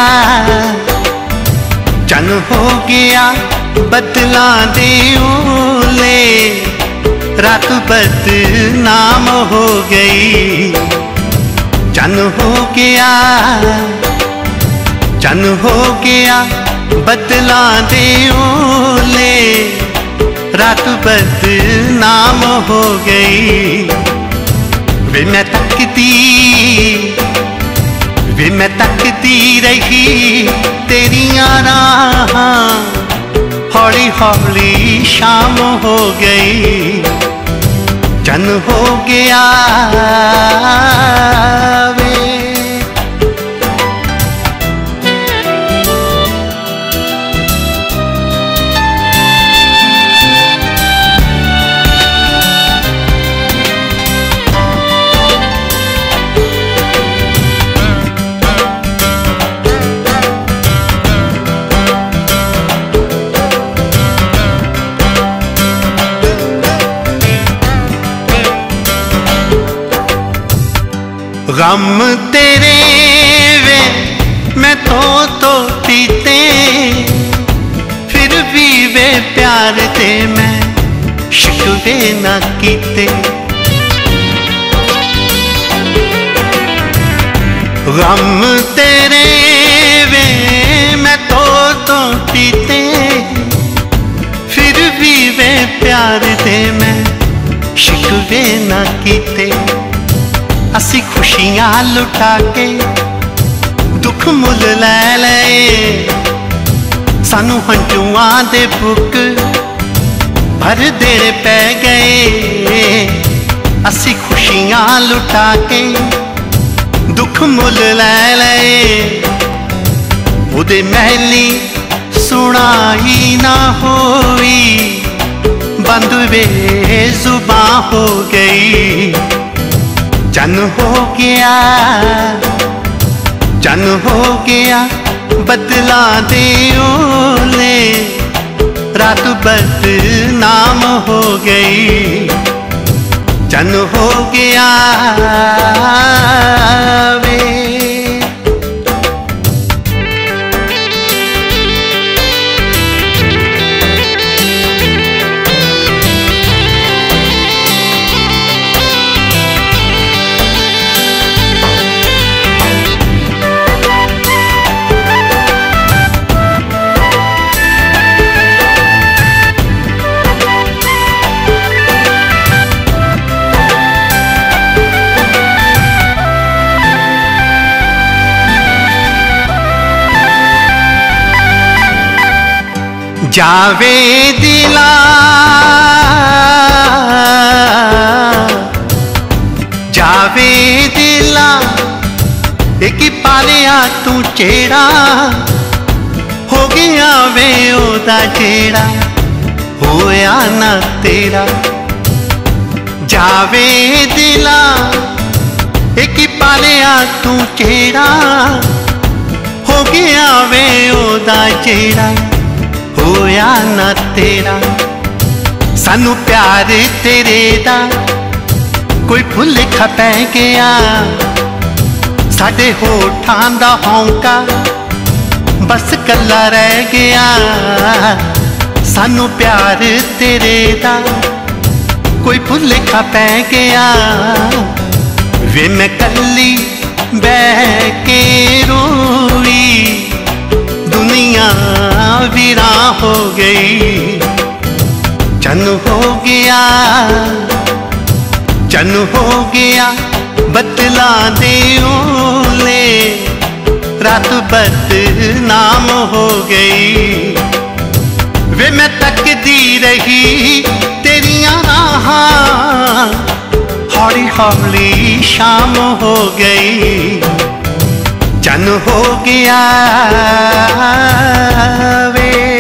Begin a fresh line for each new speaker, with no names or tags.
चन हो गया बदला दे ओले, रात बदनाम हो गई। चन हो गया, चन हो गया बदला दे ओले, रात बदनाम हो गई। वे मैं तकती रही तेरियां राहां, हौली हौली शाम हो गई। चन हो गया वे। गम तेरे वे मैं तो पीते, फिर भी वे प्यार ते मैं शिकवे ना कीते। गम तेरे वे मैं तो पीते, फिर भी वे प्यार ते मैं शिकवे ना कीते। असी खुशियां लुटा के दुख मुल लै लए, सानू हंझुआं दे बुक भर देने पै गए। असी खुशियां लुटा के दुख मुल लै लए, उदे महली सुनाई ना होई, बंद वे जुबां हो गई। चन हो गया, चन हो गया बदला दे ओले, रात बदनाम हो गई। चन हो गया वे। जावे दिला, जावे दिला, एक पालिया तू चेड़ा, हो गया वे ओदा जेड़ा होया ना तेरा। जावे दिला, एक पालिया तू चेड़ा, हो गया वे ओदा जेड़ा होया ना तेरा। सानू प्यार तेरे दा कोई भुलेखा पै गया, साडे होठां दा हौंका बस कल्ला रह गया। सानू प्यार तेरे दा कोई भुलेखा पै गया, वे मैं कल्ली बह के रोई, दुनिया वीरा हो गई। चन हो गया, चन हो गया बदला दे ओले, रात बदनाम हो गई। वे मैं तकदी रही तेरियां राहां, हौली हौली शाम हो गई। चन हो गया वे।